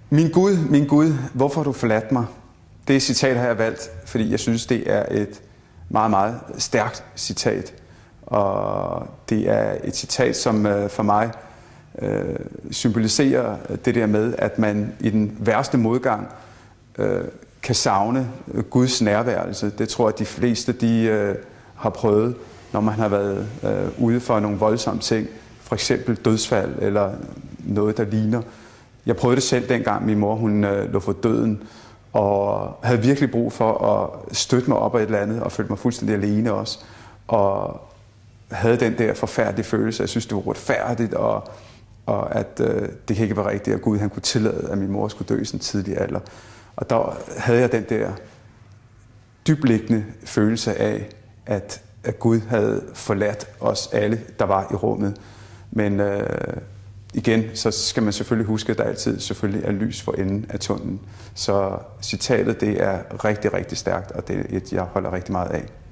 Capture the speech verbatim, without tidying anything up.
Min Gud, min Gud, hvorfor har du forladt mig? Det citat har jeg valgt, fordi jeg synes, det er et meget, meget stærkt citat. Og det er et citat, som for mig øh, symboliserer det der med, at man i den værste modgang øh, kan savne Guds nærværelse. Det tror jeg, de fleste de, øh, har prøvet, når man har været øh, ude for nogle voldsomme ting. For eksempel dødsfald eller noget, der ligner. Jeg prøvede det selv dengang min mor hun, øh, lå for døden, og havde virkelig brug for at støtte mig op af et eller andet, og følte mig fuldstændig alene også. Og havde den der forfærdelige følelse, jeg synes, det var retfærdigt, og, og at øh, det kan ikke være rigtigt, at Gud han kunne tillade, at min mor skulle dø i sådan en tidlig alder. Og der havde jeg den der dybliggende følelse af, at, at Gud havde forladt os alle, der var i rummet. Men øh, igen, så skal man selvfølgelig huske, at der altid selvfølgelig er lys for enden af tunnelen. Så citatet, det er rigtig, rigtig stærkt, og det er et, jeg holder rigtig meget af.